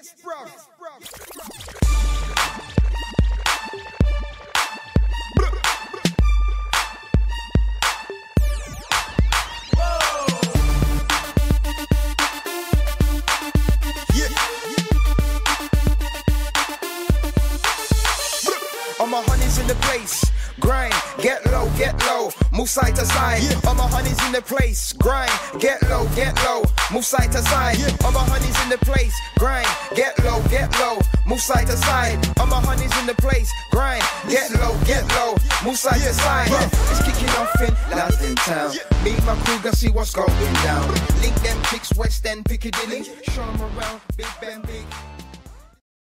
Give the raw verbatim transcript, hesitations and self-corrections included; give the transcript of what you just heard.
Yes, bro. All my honeys in the place, grind, get low, get low, move side to side. Yeah. All my honeys in the place, grind, get low, get low, move side to side. Yeah. All my honeys in the place, grind, get low, get low, move side to side. All my honeys in the place, grind, get low, get low, move side yeah. to side. Yeah. It's kicking off in London town. Yeah. Meet my crew, gonna see what's going down. Link them chicks, West End, Piccadilly. Show them around, Big Ben, Big.